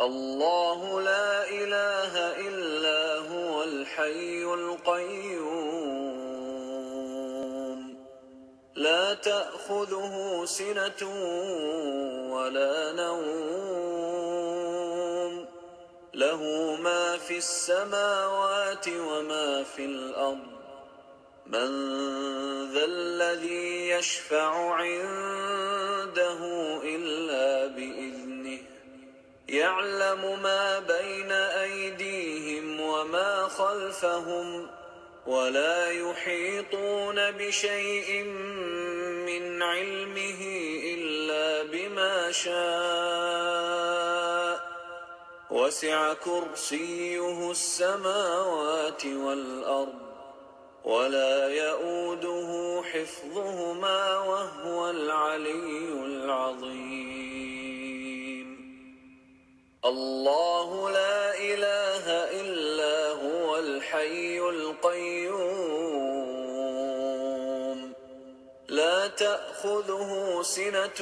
الله لا إله إلا هو الحي القيوم لا تأخذه سنة ولا نوم له ما في السماوات وما في الأرض من ذا الذي يشفع عنده إلا بإذنه يعلم ما بين أيديهم وما خلفهم ولا يحيطون بشيء من علمه إلا بما شاء وسع كرسيه السماوات والأرض ولا يؤوده حفظهما وهو العلي العظيم الله لا إله إلا هو الحي القيوم لا تأخذه سنة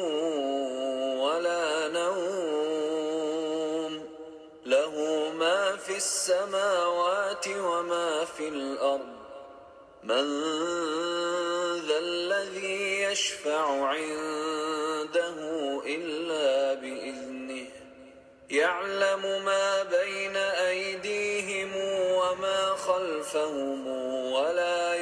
ولا نوم له ما في السماوات وما في الأرض من ذا الذي يشفع عنده إلا بإذنه يعلم ما بين أيديهم وما خلفهم ولا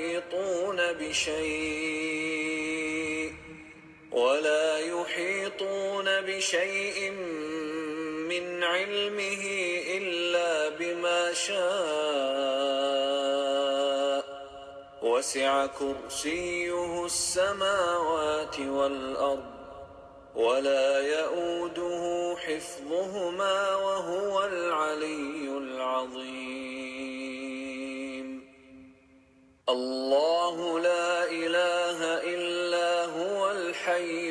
يحيطون بشيء من علمه إلا بما شاء وسع كرسيه السماوات والأرض ولا يؤوده حفظهما وهو العلي العظيم الله لا إله إلا هو الحي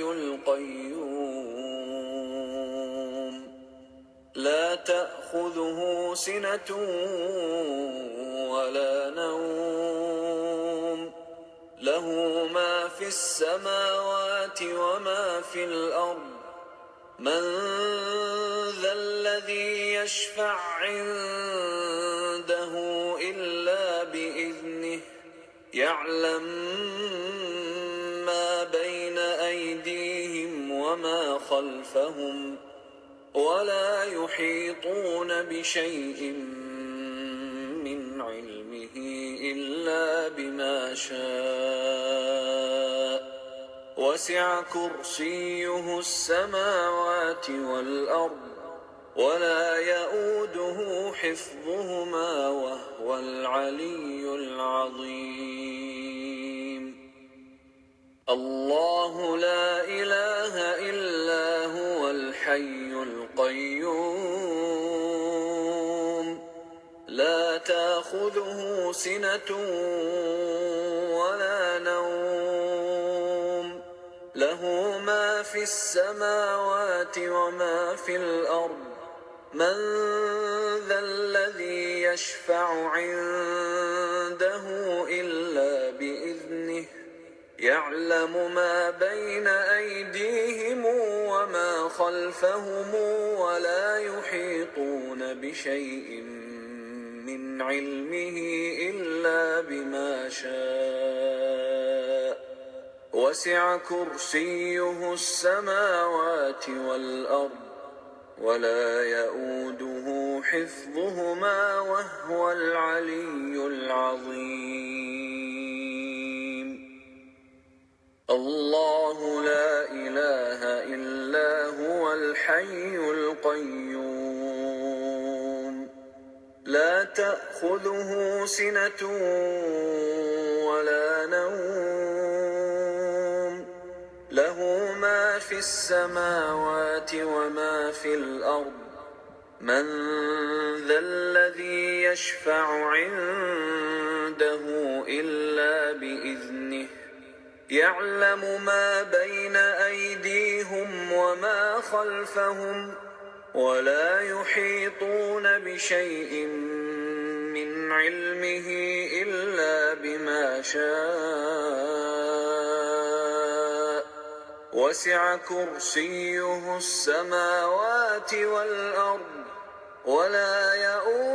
القيوم لا تأخذه سنة ولا نوم له ما في السماوات وما في الأرض من ذا الذي يشفع عنده إلا بإذنه يعلم ما بين أيديهم وما خلفهم ولا يحيطون بشيء من علمه إلا بما شاء وسع كرسيه السماوات والأرض ولا يؤوده حفظهما وهو العلي العظيم الله لا إله إلا هو الحي القيوم لا تأخذه سنة ولا نوم له ما في السماوات وما في الأرض من ذا الذي يشفع عنده إلا بإذنه يعلم ما بين أيديهم وما خلفهم ولا يحيطون بشيء من علمه إلا بما شاء وسع كرسيه السماوات والأرض ولا يؤوده حفظهما وهو العلي العظيم الله لا إله إلا هو الحي القيوم لا تأخذه سنة ولا نوم له ما في السماوات وما في الأرض من ذا الذي يشفع عنده إلا بإذنه يعلم ما بين أيديهم وما خلفهم ولا يحيطون بشيء من علمه إلا بما شاء وسع كرسيه السماوات والأرض ولا يئوده